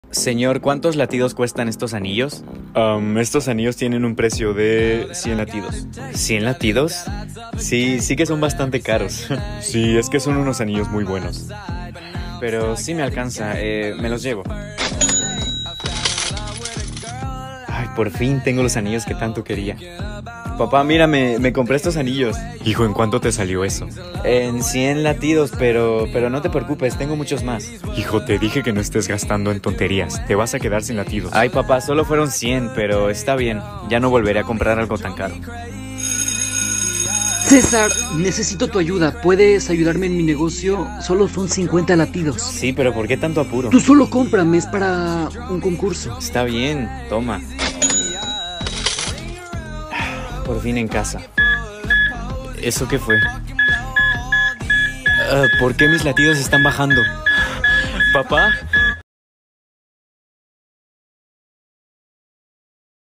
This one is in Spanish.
Señor, ¿cuántos latidos cuestan estos anillos? Estos anillos tienen un precio de 100 latidos. ¿100 latidos? Sí que son bastante caros. Sí, es que son unos anillos muy buenos. Pero sí me alcanza, me los llevo. Ay, por fin tengo los anillos que tanto quería. Papá, mira, me compré estos anillos. Hijo, ¿en cuánto te salió eso? En 100 latidos, pero no te preocupes, tengo muchos más. Hijo, te dije que no estés gastando en tonterías. Te vas a quedar sin latidos. Ay, papá, solo fueron 100, pero está bien. Ya no volveré a comprar algo tan caro. César, necesito tu ayuda. ¿Puedes ayudarme en mi negocio? Solo son 50 latidos. Sí, pero ¿por qué tanto apuro? Tú solo cómprame, es para un concurso. Está bien, toma. Por fin en casa. ¿Eso qué fue? ¿Por qué mis latidos están bajando? ¿Papá?